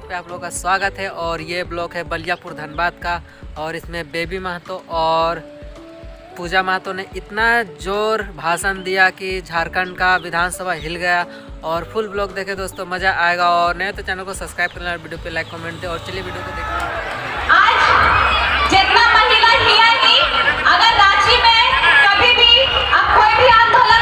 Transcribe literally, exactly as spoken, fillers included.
Blog पे आप लोगों का स्वागत है। और ये ब्लॉग है बलियापुर धनबाद का और इसमें बेबी महतो और पूजा महतो ने इतना जोर भाषण दिया कि झारखंड का विधानसभा हिल गया। और फुल ब्लॉग देखे दोस्तों, मज़ा आएगा। और नए तो चैनल को सब्सक्राइब करना और वीडियो पे लाइक कमेंट दे। और चलिए वीडियो को देखते। आज जितना महिला ही अगर रांची में कभी भी अब कोई भी आंदोलन